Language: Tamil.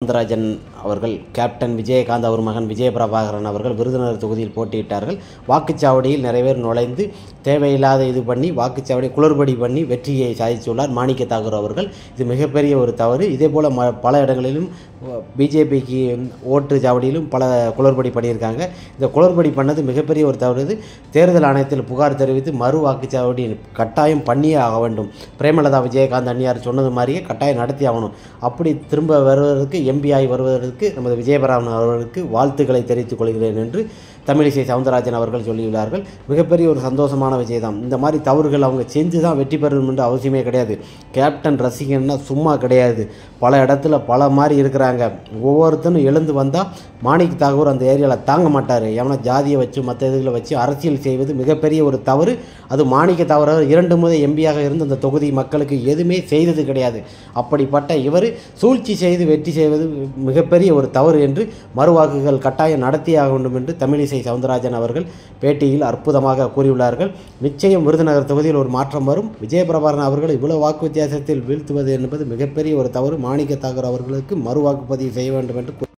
சவுந்தரராஜன் அவர்கள் கேப்டன் விஜயகாந்த் அவர் மகன் விஜயபிரபாகரன் அவர்கள் விருதுநகர் தொகுதியில் போட்டியிட்டார்கள். வாக்குச்சாவடியில் நிறைய பேர் நுழைந்து தேவையில்லாத இது பண்ணி வாக்குச்சாவடி குளறுபடி பண்ணி வெற்றியை சாதித்துள்ளார் மாணிக்க தாகூர் அவர்கள். இது மிகப்பெரிய ஒரு தவறு. இதேபோல் பல இடங்களிலும் பிஜேபிக்கு ஓட்டு சாவடியிலும் பல குளறுபடி பண்ணியிருக்காங்க. இந்த குளறுபடி பண்ணது மிகப்பெரிய ஒரு தவறு. இது தேர்தல் ஆணையத்தில் புகார் தெரிவித்து மறு வாக்குச்சாவடி கட்டாயம் பண்ணியே ஆக வேண்டும். பிரேமலதா விஜயகாந்த் அண்ணியார் சொன்னது மாதிரியே கட்டாயம் நடத்தி ஆகணும். அப்படி திரும்ப வருவதற்கு எம்பிஐ வருவதற்கு நமது விஜயபிரபாகரன் அவர்களுக்கு வாழ்த்துக்களை தெரிவித்துக் கொள்கிறேன் என்று தமிழிசை சவுந்தரராஜன் அவர்கள் சொல்லியுள்ளார்கள். மிகப்பெரிய ஒரு சந்தோஷமான விஷயம். இந்த மாதிரி தவறுகள் அவங்க செஞ்சு தான் வெற்றி பெறணும் என்று அவசியமே கிடையாது. கேப்டன் ரசிகன்னா சும்மா கிடையாது. பல இடத்துல பல மாதிரி இருக்கிறாங்க. ஒவ்வொருத்தரும் எழுந்து வந்தால் மாணிக்க தாகூர் அந்த ஏரியாவில் தாங்க மாட்டார். எவனா ஜாதியை வச்சு மற்ற இதுகளை வச்சு அரசியல் செய்வது மிகப்பெரிய ஒரு தவறு. அது மாணிக்க தாகூர் 2 முறை எம்பியாக இருந்து அந்த தொகுதி மக்களுக்கு எதுவுமே செய்தது கிடையாது. அப்படிப்பட்ட இவர் சூழ்ச்சி செய்து வெற்றி செய்வது மிகப்பெரிய ஒரு தவறு என்று மறுவாக்குகள் கட்டாயம் நடத்தியாக வேண்டும் என்று தமிழிசை சவுந்தரராஜன் அவர்கள் பேட்டியில் அற்புதமாக கூறியுள்ளார்கள். நிச்சயம் விருதுநகர் தொகுதியில் ஒரு மாற்றம் வரும். விஜயபிரபாகரன் அவர்கள் இவ்வளவு வாக்கு வித்தியாசத்தில் வீழ்த்துவது என்பது மிகப்பெரிய ஒரு தவறு. மாணிக்க தாகூர் அவர்களுக்கு மறு வாக்குப்பதிவு செய்ய வேண்டும் என்று